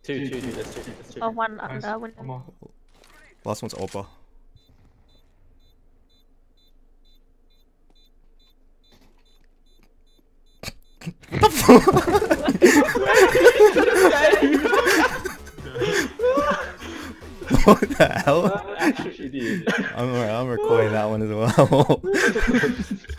Two. There's two. Oh, one Nice. under One window. more. Last one's Opa. What the hell? Actually, dude. I'm recording that one as well.